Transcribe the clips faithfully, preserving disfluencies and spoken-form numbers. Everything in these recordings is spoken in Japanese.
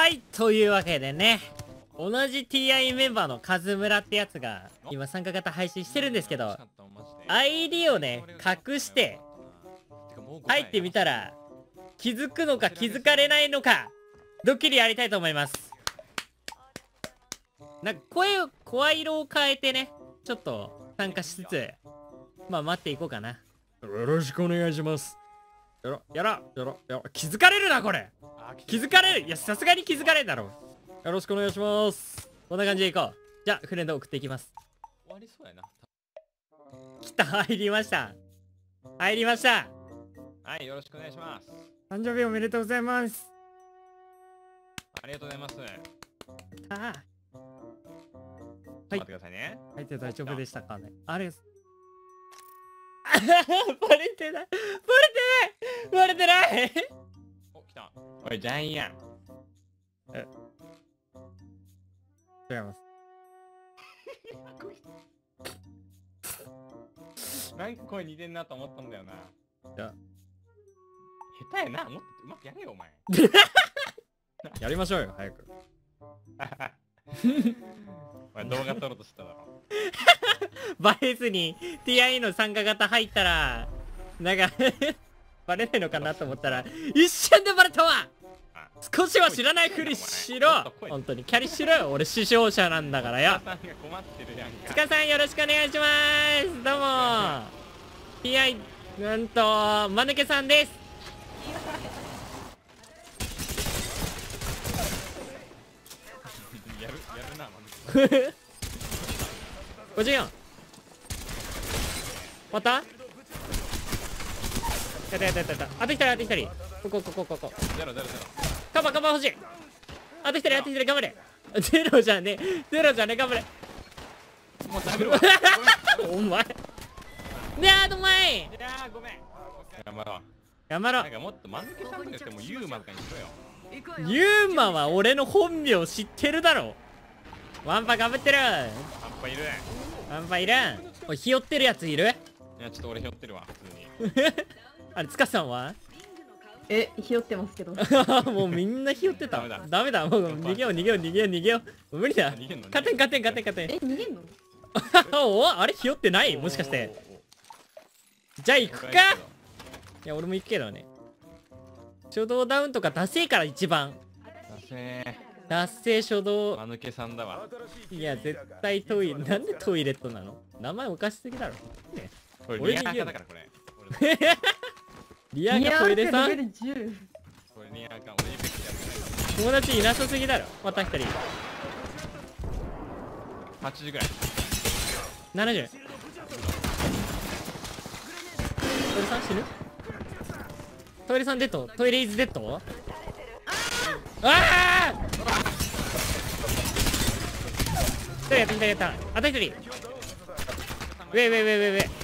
はい、というわけでね、同じ ティーアイ メンバーのカズムラってやつが今参加型配信してるんですけど、 アイディー をね隠して入ってみたら気づくのか気づかれないのかドッキリやりたいと思います。なんか声を声色を変えてね、ちょっと参加しつつまあ待っていこうかな。よろしくお願いします。やろやろやろやろ。気づかれるなこれ。気づかれる。いやさすがに気づかれるだろう。よろしくお願いします。こんな感じでいこう。じゃあフレンド送っていきます。 終わりそうやな。 来た。入りました入りました。 はい、よろしくお願いします。 誕生日おめでとうございます。 ありがとうございます。 ああ、 待ってくださいね。 入って大丈夫でしたかね。あれバレてないバレてないバレてないお、来た。おい、ジャイアン。 え、違います。 なんか声似てんなと思ったんだよな。 いや、 下手やな。もっとうまくやれよ、お前。 やりましょうよ、早く。 お前動画撮ろうとしただろ。 バレずに ティーアイ の参加型入ったら、なんかバレないのかなと思ったら、一瞬でバレたわ。少しは知らないふりしろ。本当にキャリしろよ。俺師匠者なんだからよ。つかさんよろしくお願いします。どうも ティーアイ なんとまぬけさんです。 やるやるな、まぬけ。 ごじゅうよん終わった。やったやったやったやった。あと一人あと一人。ここここここ。 ゼロゼロゼロ。 カバーカバー欲しい。あと一人あと一人頑張れ。ゼロじゃねえゼロじゃねえ頑張れ。 もう食べるわ。 お前ねえあと前。 いやーごめん。頑張ろう。 頑張ろなんかもっとまぬけさんとか言ってもユーマとかにしろよ。 う。ユーマは俺の本名知ってるだろ。ワンパかぶってる。 葉っぱいる。 ワンパいるん。おいひよってるやついる。 いやちょっと俺ひよってるわ普通に。 あれつかさんはえ、ひよってますけど。 もうみんなひよってた。 ダメだダメだ。もう逃げよう逃げよう逃げよう逃げよう。無理だ。 逃げんの勝てん勝てん勝てん勝てえ、逃げんの？ ん。おあれひよってないもしかして。じゃあ行くか。いや俺も行くけどね。初動ダウンとかダセーから一番。 ダセー。 ダッセー初動。 まぬけさんだわ。 いや絶対トイレ。なんでトイレットなの。名前おかしすぎだろ。ね、 これリアカだからこれ。 リアカトイレさん。 レベルじゅう。 これリアカ俺エペックやってない。 友達いなさすぎだろ。また一人。 はちじゅうぐらい。 ななじゅう。トイレさん死ぬ。トイレさんデッド。トイレイズデッド。ああ一人やった一人やった。あと一人。ウェイウェイウェイウェイウェイ。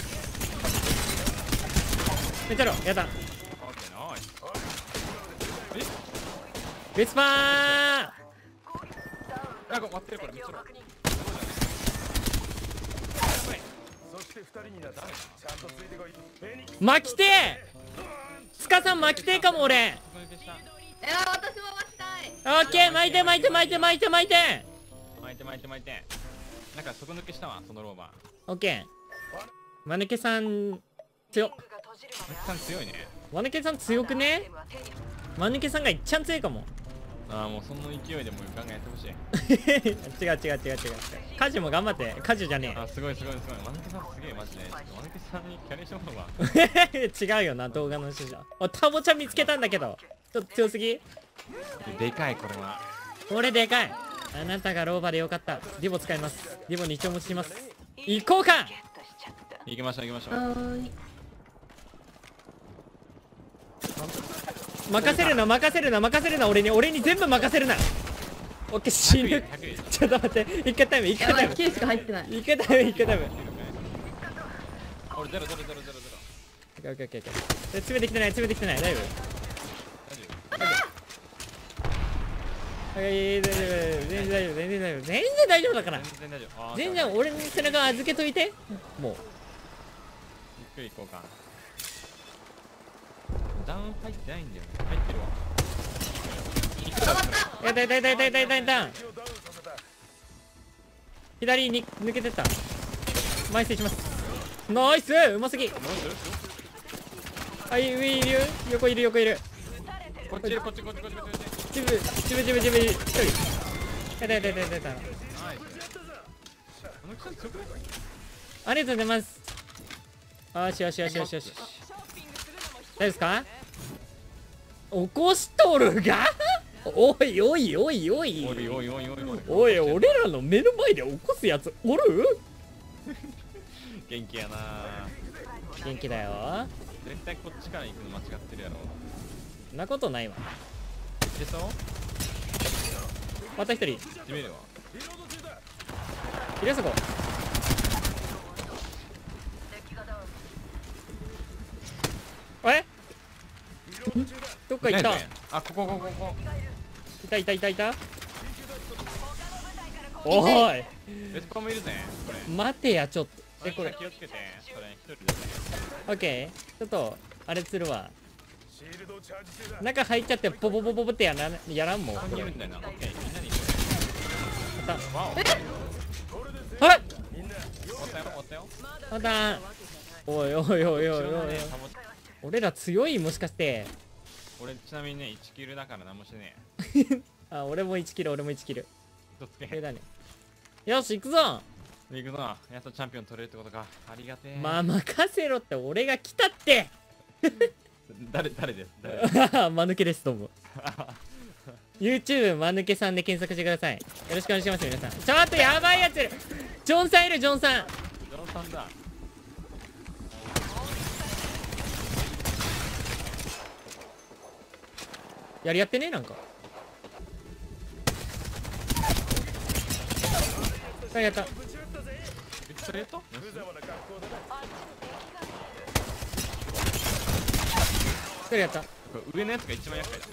めっちゃろやった。ベスパー。 あ、割ってるこれめっちゃろ。 巻きてー。つかさん巻きてーかも俺。 いや、私も巻きたい。 オッケー巻いて巻いて巻いて巻いて巻いて巻いて巻いて巻いて。なんか底抜けしたわそのローバー。 オッケー。まぬけさん強っ。 まぬけさん強いね。 まぬけさん強くね。まぬけさんがいっちゃん強いかも。 ああもうその勢いでもうガンガンやってほしい。 違う違う違う違う違う。カジュも頑張って。カジュじゃねあすごいすごいすごい。まぬけさんすげえマジで。まぬけさんにキャリーしてもらうわ。 え。違うよな動画の主者。おタボちゃん見つけたんだけどちょっと強すぎ。 でかいこれは。 これでかい。あなたがローバでよかった。ディボ使います。ディボに一応持ちします。行こうか。 行きましょう行きましょう。 はーい。 任せるな任せるな任せるな。俺に俺に全部任せるな。オッケー死ぬ。ちょっと待って一回タイム一やばい、 回タイムきゅうしか入ってない。 一回タイム一回タイム。 俺ゼロゼロゼロゼロゼロ。 オッケーオッケーオッケーオッケー。詰めてきてない詰めてきてない大丈夫。はい大丈夫全然大丈夫全然大丈夫全然大丈夫だから。 全然大丈夫。 全然俺に背中預けといて。もうゆっくり行こうか。ダウン入ってないんだよね。入ってるわ。行くだろ。 やったやったやったやったやったやったやった左に抜けてった。前失礼します。ナイス、うますぎ。はい、上いるよ、横いる横いる。 こっちいるこっちこっちこっちこっち。 ジブジブジブジブ一人。やったやったやったやったやった。ありがとうございます。よしよしよしよしよし。大丈夫ですか？起こしとるがおいおいおいおいおいおいおいおいおいおい、俺らの目の前で起こすやつおる？ 元気やな。 元気だよ。 絶対こっちから行くの間違ってるやろ。 そんなことないわ。 いけそう？ また一人。 決めるわ。 いるよそこ。え？どっか行った。 あ、ここここここ。 いたいたいたいた。おーい。 レスポンもいるぜ。これ。 待てやちょっと。えこれ。 気をつけて。それ一人で。 オッケー。ちょっとあれするわ。中入っちゃってポポポポポってやらやらんもん。 ここにいるんだよな。オッケー。みんなに。 また。 わお。 あれ？ 終わったよ終わったよ。 また。おいおいおいおいおいおい。俺ら強いもしかして。 俺ちなみにねいちキルだから何もしてねえ。あ、俺もいちキル俺もいちキル。 一つけ。 それだね。よし行くぞ。 行くぞ。やっとチャンピオン取れるってことか。ありがてえ。 まあ任せろって俺が来たって。 誰誰です誰？ 間抜けですどうも。YouTube 間抜けさんで検索してください。よろしくお願いします皆さん。ちょっとやばいやついる。ジョンさんいるジョンさん。 ジョンさんだ。 やりやってねなんか。あ、やった。 ストレート？ 一人やった。 上のやつが一番厄介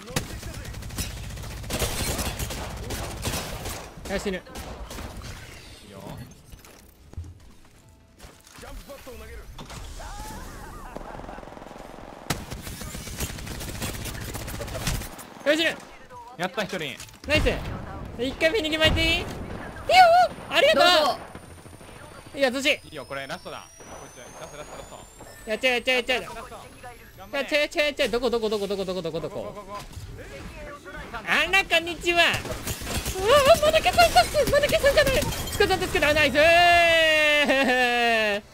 だ。 よし死ぬ。 いいよ。 よし死ぬ。 やった一人。 ナイス。一回目逃げまいていい？いいよありがとう。いや優しい。 いいよこれラストだ。こいつラストラストラスト。 やっちゃえやっちゃえやっちゃえ。 ラストラスト。頑張れ。 やっちゃえやっちゃえやっちゃえ。どこどこどこどこどこどこどこ。 ここここ。 あらこんにちは。うわあマヌケさん助けマヌケさんじゃない。スカさん助けた。ナイスー。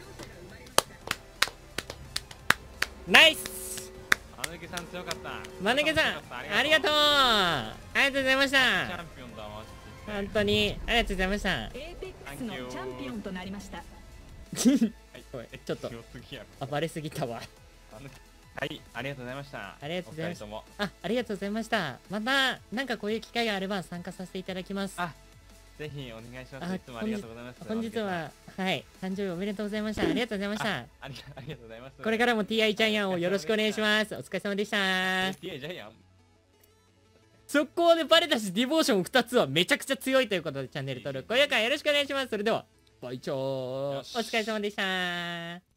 ナイス。 マヌケさん強かった。 マヌケさんありがとう。ありがとうございました。 チャンピオンだマジで。 本当にありがとうございました。 エーペックスのチャンピオンとなりました。 おいちょっと強すぎやろ。 暴れすぎたわ。 はい、ありがとうございました。 ありがとうございましたお二人とも。 あ、ありがとうございました。またなんかこういう機会があれば参加させていただきます。 あ、ぜひお願いします。いつもありがとうございます。 本日ははい誕生日おめでとうございました。ありがとうございました。 ありがありがとうございます。 これからも ティーアイ ジャイアンをよろしくお願いします。お疲れ様でした。 ティーアイ ジャイアン。 速攻でバレたしディボーションふたつはめちゃくちゃ強いということでチャンネル登録高評価よろしくお願いします。それではバイチョー。お疲れ様でした。